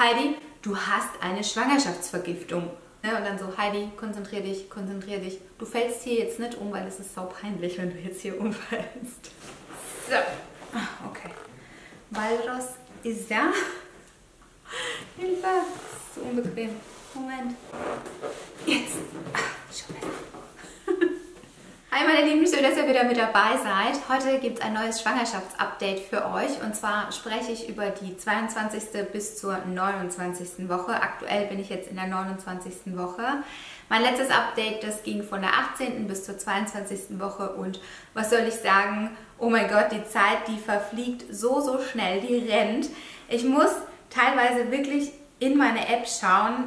Heidi, du hast eine Schwangerschaftsvergiftung. Ne? Und dann so, Heidi, konzentrier dich, konzentrier dich. Du fällst hier jetzt nicht um, weil es ist sau peinlich, wenn du jetzt hier umfällst. So, okay. Walross ist da. Hilfe, das ist so unbequem. Moment. Jetzt. Schon besser. Hi meine Lieben, schön, dass ihr wieder mit dabei seid. Heute gibt es ein neues Schwangerschaftsupdate für euch und zwar spreche ich über die 22. bis zur 29. Woche. Aktuell bin ich jetzt in der 29. Woche. Mein letztes Update, das ging von der 18. bis zur 22. Woche und was soll ich sagen? Oh mein Gott, die Zeit, die verfliegt so schnell, die rennt. Ich muss teilweise wirklich in meine App schauen,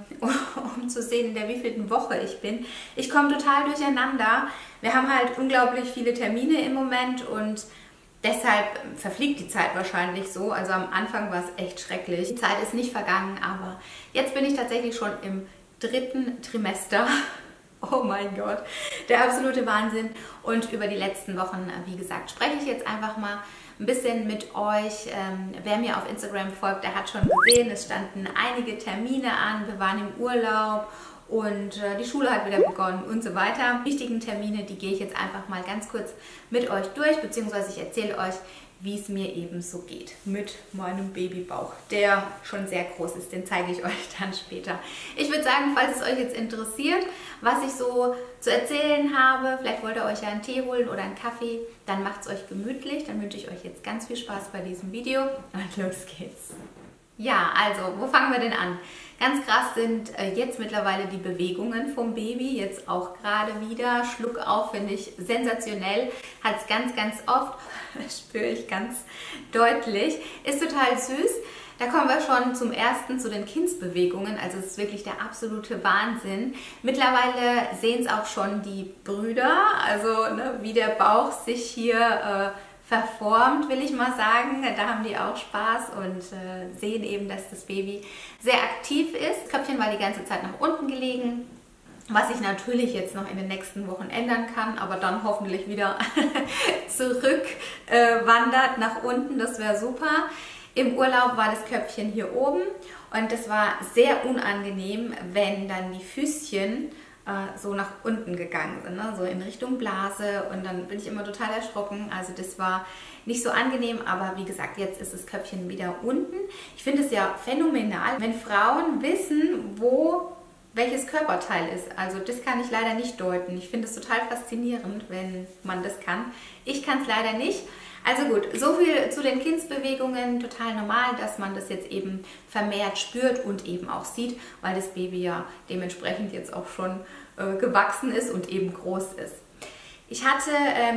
um zu sehen, in der wievielten Woche ich bin. Ich komme total durcheinander. Wir haben halt unglaublich viele Termine im Moment und deshalb verfliegt die Zeit wahrscheinlich so. Also am Anfang war es echt schrecklich. Die Zeit ist nicht vergangen, aber jetzt bin ich tatsächlich schon im 3. Trimester. Oh mein Gott, der absolute Wahnsinn. Und über die letzten Wochen, wie gesagt, spreche ich jetzt einfach mal ein bisschen mit euch. Wer mir auf Instagram folgt, der hat schon gesehen, es standen einige Termine an. Wir waren im Urlaub und die Schule hat wieder begonnen und so weiter. Wichtigen Termine, die gehe ich jetzt einfach mal ganz kurz mit euch durch, beziehungsweise ich erzähle euch, wie es mir eben so geht mit meinem Babybauch, der schon sehr groß ist. Den zeige ich euch dann später. Ich würde sagen, falls es euch jetzt interessiert, was ich so zu erzählen habe, vielleicht wollt ihr euch ja einen Tee holen oder einen Kaffee, dann macht es euch gemütlich. Dann wünsche ich euch jetzt ganz viel Spaß bei diesem Video und los geht's. Ja, also, wo fangen wir denn an? Ganz krass sind jetzt mittlerweile die Bewegungen vom Baby, jetzt auch gerade wieder. Schluck auf, finde ich sensationell. Hat es ganz oft, spüre ich ganz deutlich. Ist total süß. Da kommen wir schon zum ersten, zu den Kindsbewegungen. Also es ist wirklich der absolute Wahnsinn. Mittlerweile sehen es auch schon die Brüder, also ne, wie der Bauch sich hier verformt, will ich mal sagen. Da haben die auch Spaß und sehen eben, dass das Baby sehr aktiv ist. Das Köpfchen war die ganze Zeit nach unten gelegen, was sich natürlich jetzt noch in den nächsten Wochen ändern kann, aber dann hoffentlich wieder zurück wandert nach unten. Das wäre super. Im Urlaub war das Köpfchen hier oben und das war sehr unangenehm, wenn dann die Füßchen so nach unten gegangen sind, ne? So in Richtung Blase und dann bin ich immer total erschrocken. Also das war nicht so angenehm, aber wie gesagt, jetzt ist das Köpfchen wieder unten. Ich finde es ja phänomenal, wenn Frauen wissen, wo welches Körperteil ist. Also das kann ich leider nicht deuten. Ich finde es total faszinierend, wenn man das kann. Ich kann es leider nicht. Also gut, so viel zu den Kindsbewegungen, total normal, dass man das jetzt eben vermehrt spürt und eben auch sieht, weil das Baby ja dementsprechend jetzt auch schon gewachsen ist und eben groß ist. Ich hatte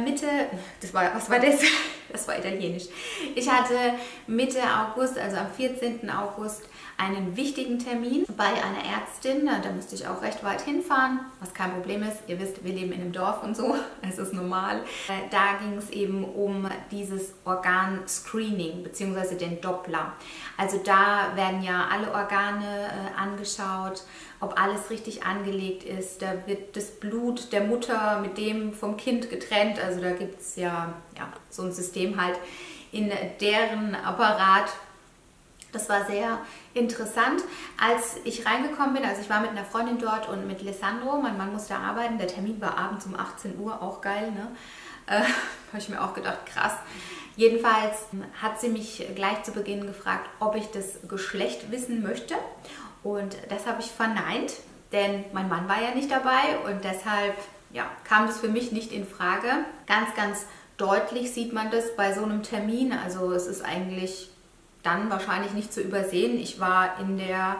was war das? Das war italienisch. Ich hatte Mitte August, also am 14. August, einen wichtigen Termin bei einer Ärztin. Da musste ich auch recht weit hinfahren, was kein Problem ist. Ihr wisst, wir leben in einem Dorf und so, es ist normal. Da ging es eben um dieses Organscreening bzw. den Doppler. Also da werden ja alle Organe angeschaut, ob alles richtig angelegt ist. Da wird das Blut der Mutter mit dem vom Kind getrennt. Also da gibt es ja so ein System halt in deren Apparat. Das war sehr interessant. Als ich reingekommen bin, also ich war mit einer Freundin dort und mit Alessandro, mein Mann musste arbeiten, der Termin war abends um 18 Uhr, auch geil, ne? Habe ich mir auch gedacht, krass. Jedenfalls hat sie mich gleich zu Beginn gefragt, ob ich das Geschlecht wissen möchte und das habe ich verneint, denn mein Mann war ja nicht dabei und deshalb kam das für mich nicht in Frage. Ganz deutlich sieht man das bei so einem Termin, also es ist eigentlich dann wahrscheinlich nicht zu übersehen. Ich war in der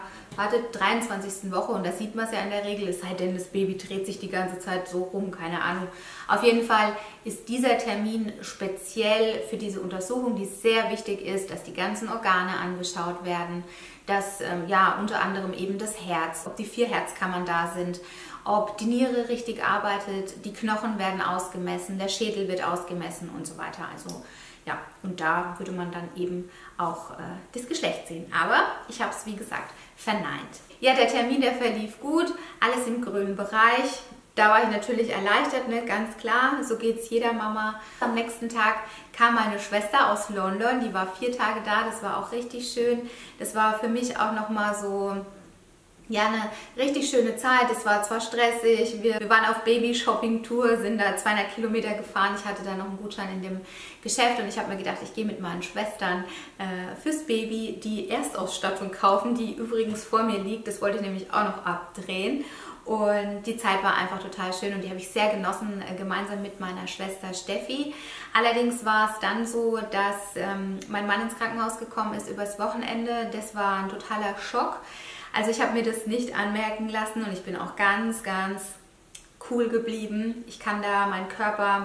23. Woche und da sieht man es ja in der Regel, es sei denn, das Baby dreht sich die ganze Zeit so rum, keine Ahnung. Auf jeden Fall ist dieser Termin speziell für diese Untersuchung, die sehr wichtig ist, dass die ganzen Organe angeschaut werden, dass unter anderem eben das Herz, ob die 4 Herzkammern da sind, ob die Niere richtig arbeitet, die Knochen werden ausgemessen, der Schädel wird ausgemessen und so weiter. Also ja, und da würde man dann eben auch das Geschlecht sehen. Aber ich habe es, wie gesagt, verneint. Ja, der Termin, der verlief gut, alles im grünen Bereich. Da war ich natürlich erleichtert, ne? Ganz klar, so geht es jeder Mama. Am nächsten Tag kam meine Schwester aus London, die war 4 Tage da, das war auch richtig schön. Das war für mich auch nochmal so, ja, eine richtig schöne Zeit. Es war zwar stressig, wir waren auf Baby-Shopping-Tour, sind da 200 Kilometer gefahren. Ich hatte da noch einen Gutschein in dem Geschäft und ich habe mir gedacht, ich gehe mit meinen Schwestern fürs Baby die Erstausstattung kaufen, die übrigens vor mir liegt. Das wollte ich nämlich auch noch abdrehen. Und die Zeit war einfach total schön und die habe ich sehr genossen, gemeinsam mit meiner Schwester Steffi. Allerdings war es dann so, dass mein Mann ins Krankenhaus gekommen ist übers Wochenende. Das war ein totaler Schock. Also ich habe mir das nicht anmerken lassen und ich bin auch ganz, ganz cool geblieben. Ich kann da meinen Körper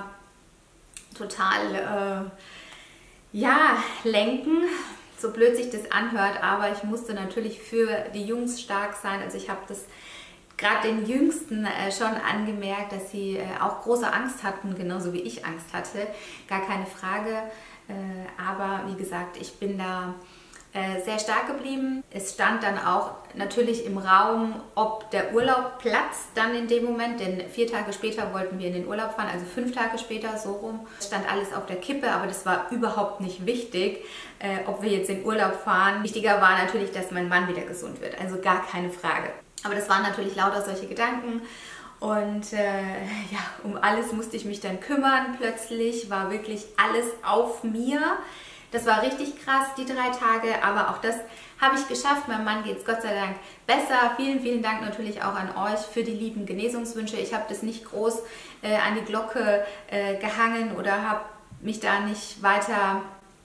total lenken, so blöd sich das anhört, aber ich musste natürlich für die Jungs stark sein. Also ich habe das gerade den Jüngsten schon angemerkt, dass sie auch große Angst hatten, genauso wie ich Angst hatte, gar keine Frage. Aber wie gesagt, ich bin da sehr stark geblieben. Es stand dann auch natürlich im Raum, ob der Urlaub platzt dann in dem Moment, denn 4 Tage später wollten wir in den Urlaub fahren, also 5 Tage später, so rum. Es stand alles auf der Kippe, aber das war überhaupt nicht wichtig, ob wir jetzt in Urlaub fahren. Wichtiger war natürlich, dass mein Mann wieder gesund wird, also gar keine Frage. Aber das waren natürlich lauter solche Gedanken und um alles musste ich mich dann kümmern. Plötzlich war wirklich alles auf mir. Das war richtig krass, die 3 Tage, aber auch das habe ich geschafft. Meinem Mann geht es Gott sei Dank besser. Vielen, vielen Dank natürlich auch an euch für die lieben Genesungswünsche. Ich habe das nicht groß an die Glocke gehangen oder habe mich da nicht weiter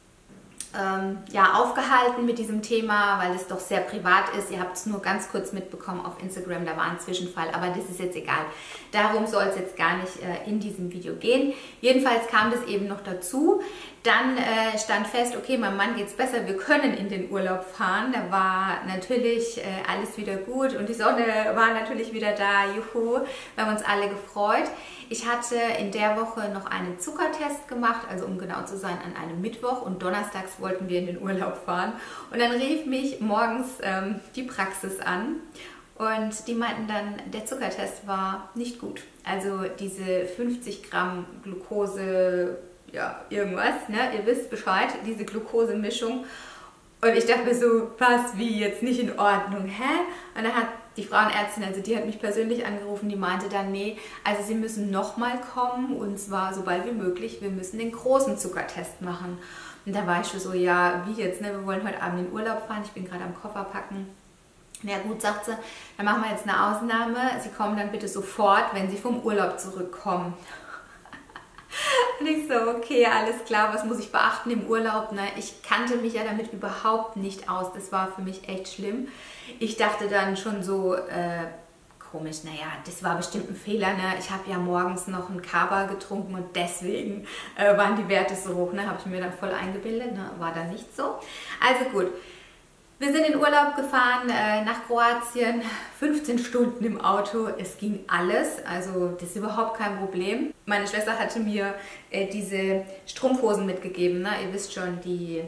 aufgehalten mit diesem Thema, weil es doch sehr privat ist. Ihr habt es nur ganz kurz mitbekommen auf Instagram, da war ein Zwischenfall, aber das ist jetzt egal. Darum soll es jetzt gar nicht in diesem Video gehen. Jedenfalls kam das eben noch dazu. Dann stand fest, okay, meinem Mann geht es besser, wir können in den Urlaub fahren. Da war natürlich alles wieder gut und die Sonne war natürlich wieder da. Juhu, wir haben uns alle gefreut. Ich hatte in der Woche noch einen Zuckertest gemacht, also um genau zu sein, an einem Mittwoch und donnerstags wollten wir in den Urlaub fahren. Und dann rief mich morgens die Praxis an und die meinten dann, der Zuckertest war nicht gut. Also diese 50 Gramm Glucose, ja, irgendwas, ne? Ihr wisst Bescheid, diese Glukosemischung. Und ich dachte mir so, was, wie, jetzt nicht in Ordnung, hä? Und dann hat die Frauenärztin, also die hat mich persönlich angerufen, die meinte dann, nee, also sie müssen nochmal kommen und zwar so bald wie möglich, wir müssen den großen Zuckertest machen. Und da war ich schon so, ja, wie jetzt, ne? Wir wollen heute Abend in Urlaub fahren, ich bin gerade am Koffer packen. Na gut, sagt sie, dann machen wir jetzt eine Ausnahme, Sie kommen dann bitte sofort, wenn Sie vom Urlaub zurückkommen. Und ich so, okay, alles klar, was muss ich beachten im Urlaub? Ne? Ich kannte mich ja damit überhaupt nicht aus. Das war für mich echt schlimm. Ich dachte dann schon so, komisch, naja, das war bestimmt ein Fehler. Ne? Ich habe ja morgens noch einen Kaba getrunken und deswegen waren die Werte so hoch. Ne? Habe ich mir dann voll eingebildet, ne? War dann nicht so. Also gut. Wir sind in Urlaub gefahren nach Kroatien, 15 Stunden im Auto, es ging alles, also das ist überhaupt kein Problem. Meine Schwester hatte mir diese Strumpfhosen mitgegeben, ne? Ihr wisst schon, die,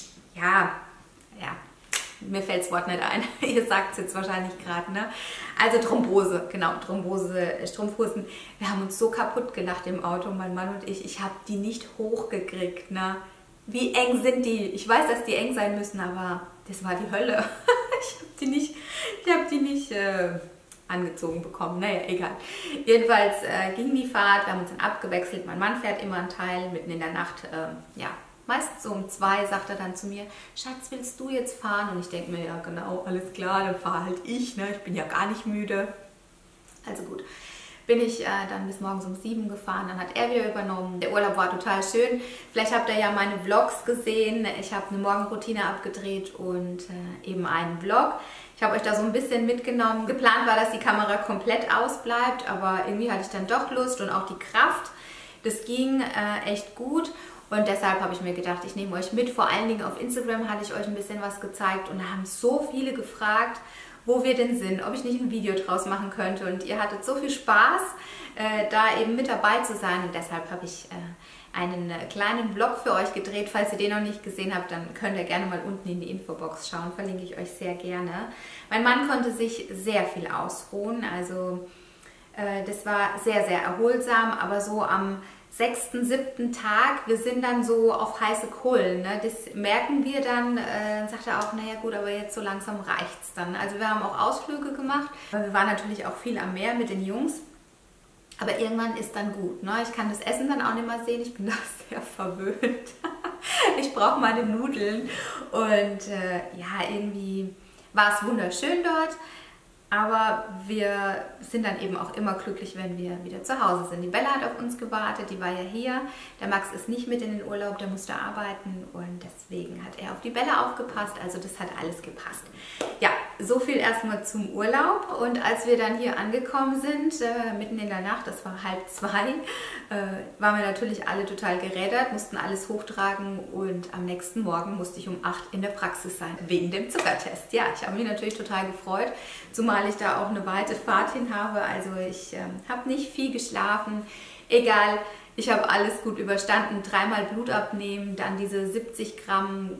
mir fällt das Wort nicht ein, ihr sagt es jetzt wahrscheinlich gerade, ne? Also Thrombose, genau, Thrombose, Strumpfhosen. Wir haben uns so kaputt gelacht im Auto, mein Mann und ich habe die nicht hochgekriegt, ne? Wie eng sind die? Ich weiß, dass die eng sein müssen, aber das war die Hölle. Ich habe die nicht angezogen bekommen. Naja, egal. Jedenfalls ging die Fahrt, wir haben uns dann abgewechselt. Mein Mann fährt immer einen Teil, mitten in der Nacht, meistens so um 2 sagt er dann zu mir, Schatz, willst du jetzt fahren? Und ich denke mir, ja genau, alles klar, dann fahre halt ich, ne? Ich bin ja gar nicht müde. Also gut. Bin ich dann bis morgens um 7 gefahren, dann hat er wieder übernommen. Der Urlaub war total schön. Vielleicht habt ihr ja meine Vlogs gesehen. Ich habe eine Morgenroutine abgedreht und eben einen Vlog. Ich habe euch da so ein bisschen mitgenommen. Geplant war, dass die Kamera komplett ausbleibt, aber irgendwie hatte ich dann doch Lust und auch die Kraft. Das ging echt gut und deshalb habe ich mir gedacht, ich nehme euch mit. Vor allen Dingen auf Instagram hatte ich euch ein bisschen was gezeigt und da haben so viele gefragt, wo wir denn sind, ob ich nicht ein Video draus machen könnte. Und ihr hattet so viel Spaß, da eben mit dabei zu sein. Und deshalb habe ich einen kleinen Vlog für euch gedreht. Falls ihr den noch nicht gesehen habt, dann könnt ihr gerne mal unten in die Infobox schauen. Verlinke ich euch sehr gerne. Mein Mann konnte sich sehr viel ausruhen. Also Das war sehr, sehr erholsam, aber so am 6., 7. Tag, wir sind dann so auf heiße Kohlen. Ne? Das merken wir dann, sagt er auch, naja gut, aber jetzt so langsam reicht's dann. Also wir haben auch Ausflüge gemacht, weil wir waren natürlich auch viel am Meer mit den Jungs. Aber irgendwann ist dann gut. Ne? Ich kann das Essen dann auch nicht mehr sehen, ich bin da sehr verwöhnt. Ich brauche meine Nudeln. Und ja, irgendwie war es wunderschön dort. Aber wir sind dann eben auch immer glücklich, wenn wir wieder zu Hause sind. Die Bella hat auf uns gewartet, die war ja hier. Der Max ist nicht mit in den Urlaub, der musste arbeiten und deswegen hat er auf die Bella aufgepasst. Also das hat alles gepasst. Ja, so viel erstmal zum Urlaub. Und als wir dann hier angekommen sind, mitten in der Nacht, das war 1:30, waren wir natürlich alle total gerädert, mussten alles hochtragen und am nächsten Morgen musste ich um 8 in der Praxis sein, wegen dem Zuckertest. Ja, ich habe mich natürlich total gefreut, zumal ich da auch eine weite Fahrt hin habe. Also ich habe nicht viel geschlafen, egal, ich habe alles gut überstanden. 3-mal Blut abnehmen, dann diese 70 Gramm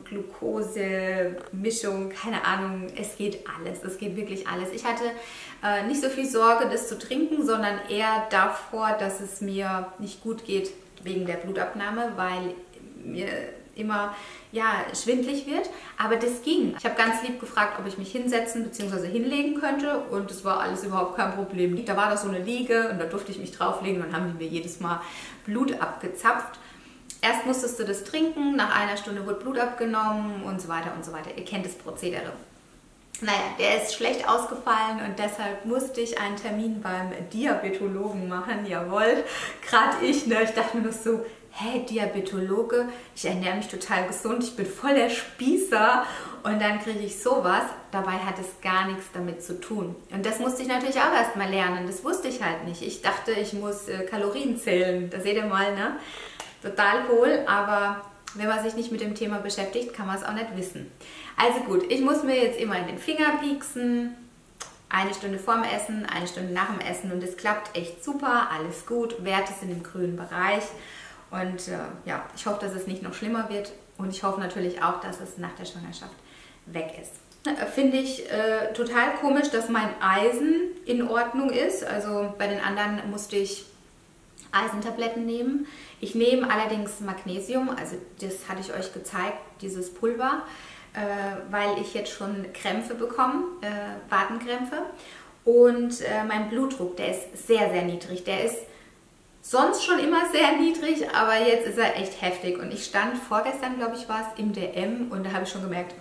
Glucose-Mischung, keine Ahnung, es geht alles, es geht wirklich alles. Ich hatte nicht so viel Sorge, das zu trinken, sondern eher davor, dass es mir nicht gut geht wegen der Blutabnahme, weil mir immer ja, schwindlig wird, aber das ging. Ich habe ganz lieb gefragt, ob ich mich hinsetzen bzw. hinlegen könnte und es war alles überhaupt kein Problem. Da war das so eine Liege und da durfte ich mich drauflegen und dann haben die mir jedes Mal Blut abgezapft. Erst musstest du das trinken, nach einer Stunde wurde Blut abgenommen und so weiter und so weiter. Ihr kennt das Prozedere. Naja, der ist schlecht ausgefallen und deshalb musste ich einen Termin beim Diabetologen machen. Jawohl, gerade ich, ne? Ich dachte mir nur so, hey, Diabetologe, ich ernähre mich total gesund, ich bin voll der Spießer und dann kriege ich sowas. Dabei hat es gar nichts damit zu tun. Und das musste ich natürlich auch erst mal lernen, das wusste ich halt nicht. Ich dachte, ich muss Kalorien zählen, da seht ihr mal, ne? Total cool, aber wenn man sich nicht mit dem Thema beschäftigt, kann man es auch nicht wissen. Also gut, ich muss mir jetzt immer in den Finger pieksen, 1 Stunde vorm Essen, 1 Stunde nach dem Essen und es klappt echt super, alles gut, Werte sind im grünen Bereich. Und ja, ich hoffe, dass es nicht noch schlimmer wird und ich hoffe natürlich auch, dass es nach der Schwangerschaft weg ist. Finde ich total komisch, dass mein Eisen in Ordnung ist. Also bei den anderen musste ich Eisentabletten nehmen. Ich nehme allerdings Magnesium, also das hatte ich euch gezeigt, dieses Pulver, weil ich jetzt schon Krämpfe bekomme, Wadenkrämpfe. Und mein Blutdruck, der ist sehr, sehr niedrig. Der ist sonst schon immer sehr niedrig, aber jetzt ist er echt heftig. Und ich stand vorgestern, glaube ich, war es im DM und da habe ich schon gemerkt,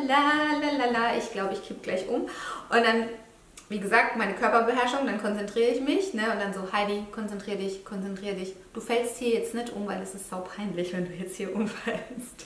lalala, ich glaube, ich kippe gleich um. Und dann, wie gesagt, meine Körperbeherrschung, dann konzentriere ich mich, ne? Und dann so, Heidi, konzentrier dich, konzentrier dich. Du fällst hier jetzt nicht um, weil es ist saupeinlich, wenn du jetzt hier umfällst.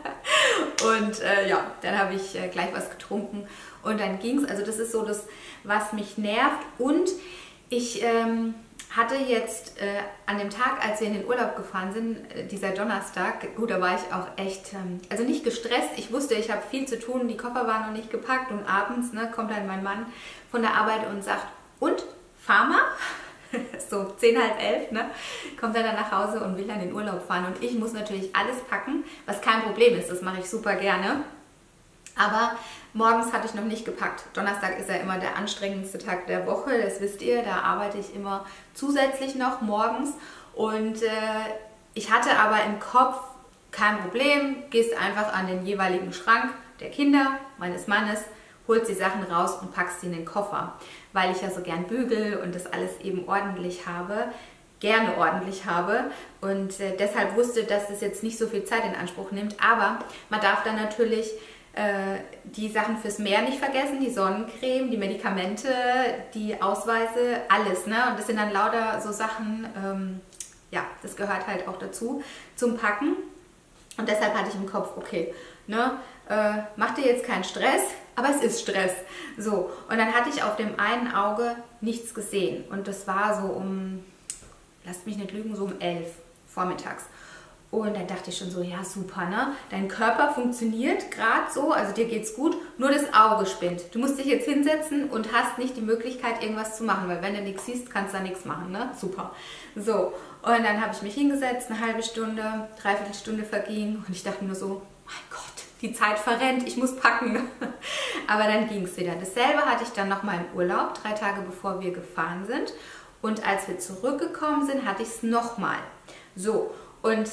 Und ja, dann habe ich gleich was getrunken und dann ging es. Also das ist so das, was mich nervt. Und ich hatte jetzt an dem Tag, als wir in den Urlaub gefahren sind, dieser Donnerstag, gut, da war ich auch echt, also nicht gestresst, ich wusste, ich habe viel zu tun, die Koffer waren noch nicht gepackt und abends kommt dann mein Mann von der Arbeit und sagt, und, Pharma? So 10, halb 11, ne? Kommt er dann nach Hause und will dann in den Urlaub fahren und ich muss natürlich alles packen, was kein Problem ist, das mache ich super gerne. Aber morgens hatte ich noch nicht gepackt. Donnerstag ist ja immer der anstrengendste Tag der Woche, das wisst ihr. Da arbeite ich immer zusätzlich noch morgens. Und ich hatte aber im Kopf, kein Problem, gehst einfach an den jeweiligen Schrank der Kinder, meines Mannes, holst die Sachen raus und packst sie in den Koffer. Weil ich ja so gern bügel und das alles eben ordentlich habe, gerne ordentlich habe und deshalb wusste, dass es jetzt nicht so viel Zeit in Anspruch nimmt. Aber man darf dann natürlich die Sachen fürs Meer nicht vergessen, die Sonnencreme, die Medikamente, die Ausweise, alles. Ne? Und das sind dann lauter so Sachen, ja, das gehört halt auch dazu, zum Packen. Und deshalb hatte ich im Kopf, okay, ne, mach dir jetzt keinen Stress, aber es ist Stress. So, und dann hatte ich auf dem einen Auge nichts gesehen. Und das war so um, lasst mich nicht lügen, so um 11 vormittags. Und dann dachte ich schon so, ja super, ne? Dein Körper funktioniert gerade so, also dir geht's gut, nur das Auge spinnt. Du musst dich jetzt hinsetzen und hast nicht die Möglichkeit, irgendwas zu machen, weil wenn du nichts siehst, kannst du da nichts machen, ne? Super. So, und dann habe ich mich hingesetzt, eine halbe Stunde, dreiviertel Stunde verging und ich dachte nur so, mein Gott, die Zeit verrennt, ich muss packen. Aber dann ging es wieder. Dasselbe hatte ich dann nochmal im Urlaub, 3 Tage bevor wir gefahren sind. Und als wir zurückgekommen sind, hatte ich es nochmal. So, und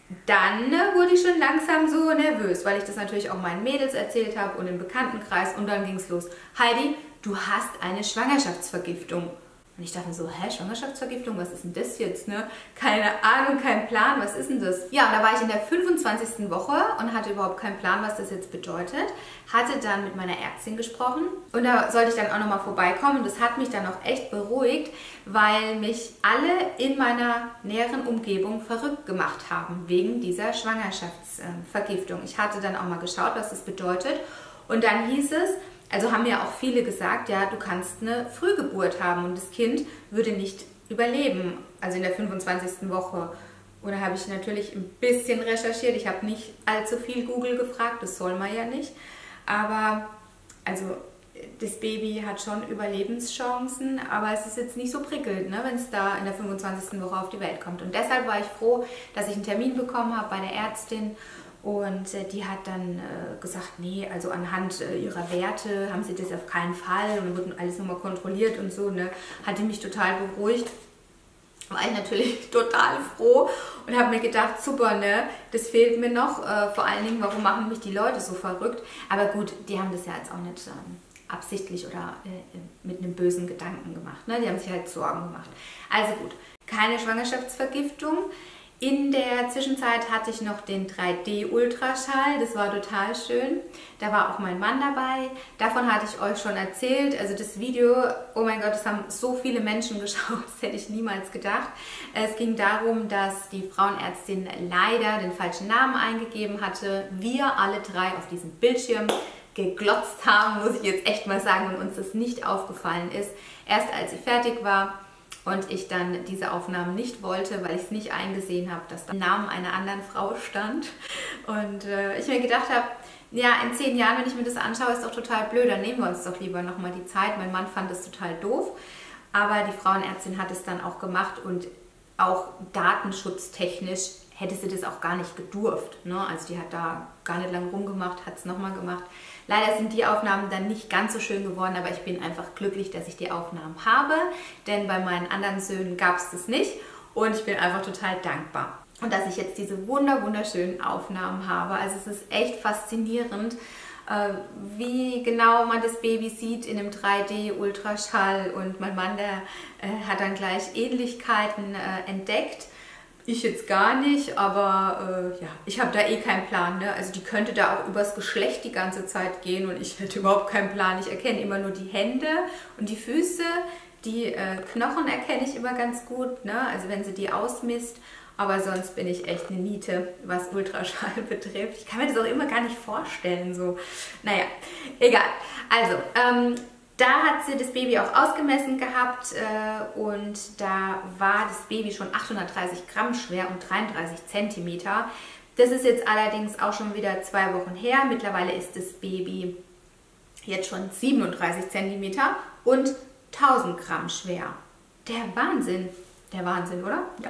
dann wurde ich schon langsam so nervös, weil ich das natürlich auch meinen Mädels erzählt habe und im Bekanntenkreis. Und dann ging es los. Heidi, du hast eine Schwangerschaftsvergiftung. Und ich dachte mir so, hä, Schwangerschaftsvergiftung, was ist denn das jetzt, ne? Keine Ahnung, kein Plan, was ist denn das? Ja, und da war ich in der 25. Woche und hatte überhaupt keinen Plan, was das jetzt bedeutet. Hatte dann mit meiner Ärztin gesprochen und da sollte ich dann auch nochmal vorbeikommen. Und das hat mich dann auch echt beruhigt, weil mich alle in meiner näheren Umgebung verrückt gemacht haben wegen dieser Schwangerschaftsvergiftung. Ich hatte dann auch mal geschaut, was das bedeutet. Und dann hieß es, also haben mir auch viele gesagt, ja, du kannst eine Frühgeburt haben und das Kind würde nicht überleben, also in der 25. Woche. Und da habe ich natürlich ein bisschen recherchiert. Ich habe nicht allzu viel Google gefragt, das soll man ja nicht. Aber also das Baby hat schon Überlebenschancen, aber es ist jetzt nicht so prickelnd, ne, wenn es da in der 25. Woche auf die Welt kommt. Und deshalb war ich froh, dass ich einen Termin bekommen habe bei der Ärztin. Und die hat dann gesagt, nee, also anhand ihrer Werte haben sie das auf keinen Fall und wird alles nochmal kontrolliert und so, ne, hat die mich total beruhigt. War ich natürlich total froh und habe mir gedacht, super, ne, das fehlt mir noch. Vor allen Dingen, warum machen mich die Leute so verrückt? Aber gut, die haben das ja jetzt auch nicht absichtlich oder mit einem bösen Gedanken gemacht, ne? Die haben sich halt Sorgen gemacht. Also gut, keine Schwangerschaftsvergiftung. In der Zwischenzeit hatte ich noch den 3D-Ultraschall, das war total schön. Da war auch mein Mann dabei. Davon hatte ich euch schon erzählt. Also das Video, oh mein Gott, das haben so viele Menschen geschaut, das hätte ich niemals gedacht. Es ging darum, dass die Frauenärztin leider den falschen Namen eingegeben hatte. Wir alle drei auf diesem Bildschirm geglotzt haben, muss ich jetzt echt mal sagen, und uns das nicht aufgefallen ist. Erst als sie fertig war und ich dann diese Aufnahmen nicht wollte, weil ich es nicht eingesehen habe, dass da der Name einer anderen Frau stand. Und ich mir gedacht habe, ja, in 10 Jahren, wenn ich mir das anschaue, ist doch total blöd, dann nehmen wir uns doch lieber nochmal die Zeit. Mein Mann fand das total doof, aber die Frauenärztin hat es dann auch gemacht und auch datenschutztechnisch hätte sie das auch gar nicht gedurft, ne? Also die hat da gar nicht lange rumgemacht, hat es nochmal gemacht. Leider sind die Aufnahmen dann nicht ganz so schön geworden, aber ich bin einfach glücklich, dass ich die Aufnahmen habe, denn bei meinen anderen Söhnen gab es das nicht und ich bin einfach total dankbar. Und dass ich jetzt diese wunderschönen Aufnahmen habe, also es ist echt faszinierend, wie genau man das Baby sieht in einem 3D-Ultraschall und mein Mann, der hat dann gleich Ähnlichkeiten entdeckt. Ich jetzt gar nicht, aber ja, ich habe da eh keinen Plan, ne? Also die könnte da auch übers Geschlecht die ganze Zeit gehen und ich hätte überhaupt keinen Plan. Ich erkenne immer nur die Hände und die Füße, die Knochen erkenne ich immer ganz gut, ne? Also wenn sie die ausmisst, aber sonst bin ich echt eine Niete, was Ultraschall betrifft. Ich kann mir das auch immer gar nicht vorstellen, so. Naja, egal. Also, da hat sie das Baby auch ausgemessen gehabt und da war das Baby schon 830 Gramm schwer und 33 Zentimeter. Das ist jetzt allerdings auch schon wieder 2 Wochen her. Mittlerweile ist das Baby jetzt schon 37 Zentimeter und 1000 Gramm schwer. Der Wahnsinn, oder? Ja.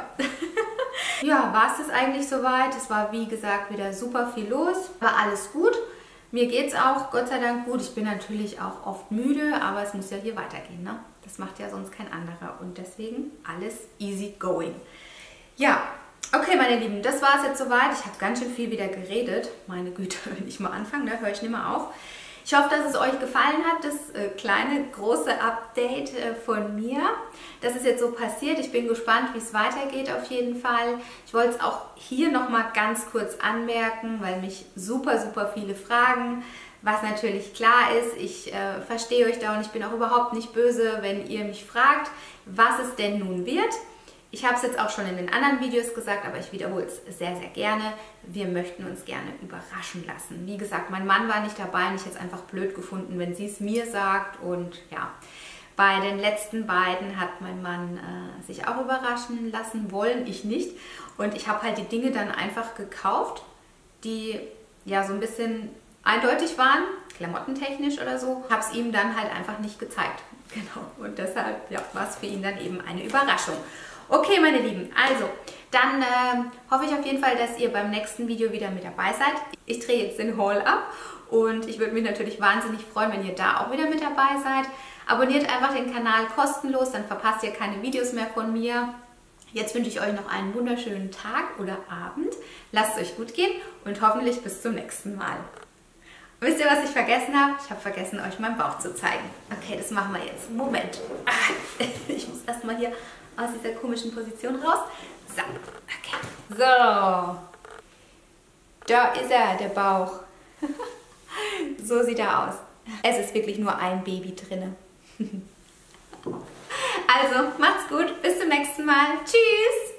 Ja, war es das eigentlich soweit? Es war wie gesagt wieder super viel los, war alles gut. Mir geht es auch, Gott sei Dank, gut. Ich bin natürlich auch oft müde, aber es muss ja hier weitergehen, ne? Das macht ja sonst kein anderer und deswegen alles easy going. Ja, okay, meine Lieben, das war es jetzt soweit. Ich habe ganz schön viel wieder geredet. Meine Güte, wenn ich mal anfange, ne, höre ich nicht mehr auf. Ich hoffe, dass es euch gefallen hat, das kleine, große Update von mir. Das ist jetzt so passiert. Ich bin gespannt, wie es weitergeht auf jeden Fall. Ich wollte es auch hier nochmal ganz kurz anmerken, weil mich super viele fragen, was natürlich klar ist. Ich verstehe euch da und ich bin auch überhaupt nicht böse, wenn ihr mich fragt, was es denn nun wird. Ich habe es jetzt auch schon in den anderen Videos gesagt, aber ich wiederhole es sehr gerne. Wir möchten uns gerne überraschen lassen. Wie gesagt, mein Mann war nicht dabei und ich hätte es einfach blöd gefunden, wenn sie es mir sagt. Und ja, bei den letzten beiden hat mein Mann sich auch überraschen lassen wollen, ich nicht. Und ich habe halt die Dinge dann einfach gekauft, die ja so ein bisschen eindeutig waren, klamottentechnisch oder so. Habe es ihm dann halt einfach nicht gezeigt. Genau, und deshalb ja, war es für ihn dann eben eine Überraschung. Okay, meine Lieben, also, dann hoffe ich auf jeden Fall, dass ihr beim nächsten Video wieder mit dabei seid. Ich drehe jetzt den Haul ab Und ich würde mich natürlich wahnsinnig freuen, wenn ihr da auch wieder mit dabei seid. Abonniert einfach den Kanal kostenlos, dann verpasst ihr keine Videos mehr von mir. Jetzt wünsche ich euch noch einen wunderschönen Tag oder Abend. Lasst es euch gut gehen und hoffentlich bis zum nächsten Mal. Wisst ihr, was ich vergessen habe? Ich habe vergessen, euch meinen Bauch zu zeigen. Okay, das machen wir jetzt. Moment. Ich muss erstmal hier aus dieser komischen Position raus. So, okay. So. Da ist er, der Bauch. So sieht er aus. Es ist wirklich nur ein Baby drinne. Also, macht's gut. Bis zum nächsten Mal. Tschüss.